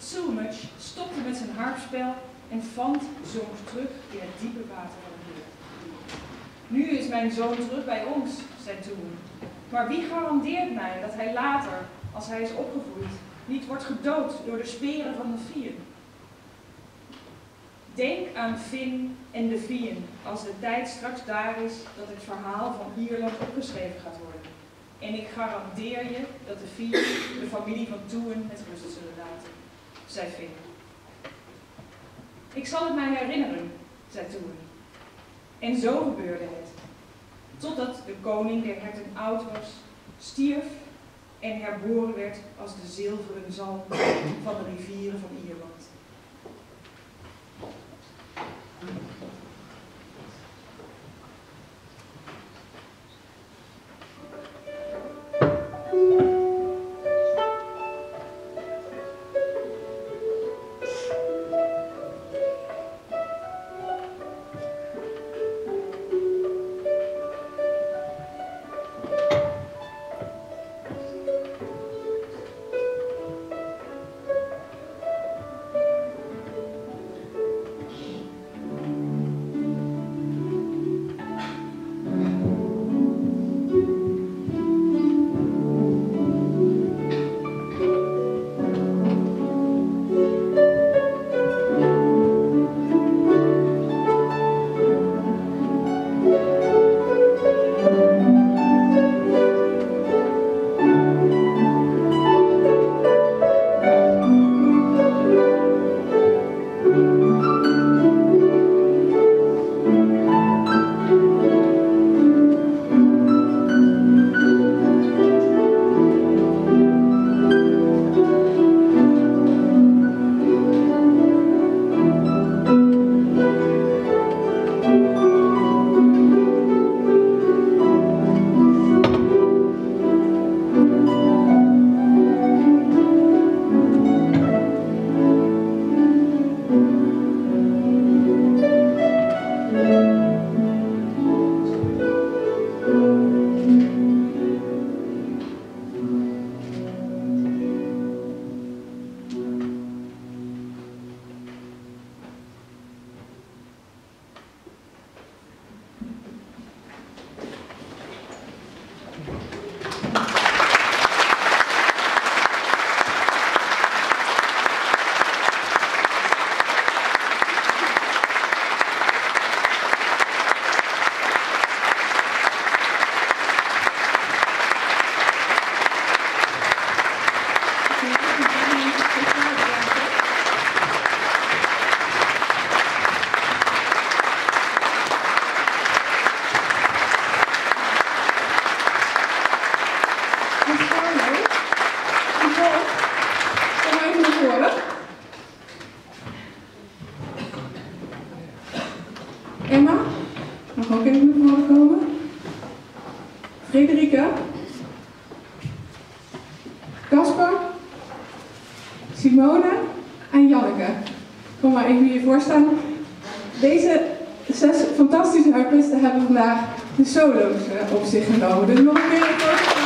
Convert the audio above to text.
Soulmuch stopte met zijn harpspel en Fant zonk terug in het diepe water van de Heer. Nu is mijn zoon terug bij ons, zei Toon. Maar wie garandeert mij dat hij later, als hij is opgevoed, niet wordt gedood door de speren van de Fien? Denk aan Finn en de Fien als de tijd straks daar is dat het verhaal van Ierland opgeschreven gaat worden. En ik garandeer je dat de Fien de familie van Toon met rust zullen laten, zei Finn. Ik zal het mij herinneren, zei Toon. En zo gebeurde het. Totdat de koning der herten oud was, stierf en herboren werd als de zilveren zalm van de rivieren van Ierland. Emma, mag ook even naar voren komen. Frederike. Casper. Simone en Janneke. Kom maar even hier voor staan. Deze 6 fantastische harpisten hebben vandaag de solo's op zich genomen. Dus nog een keer een